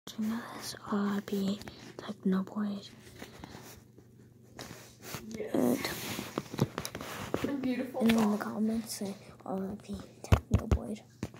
This RIP tecnoblade. And Beautiful. in the comments say RIP tecnoblade.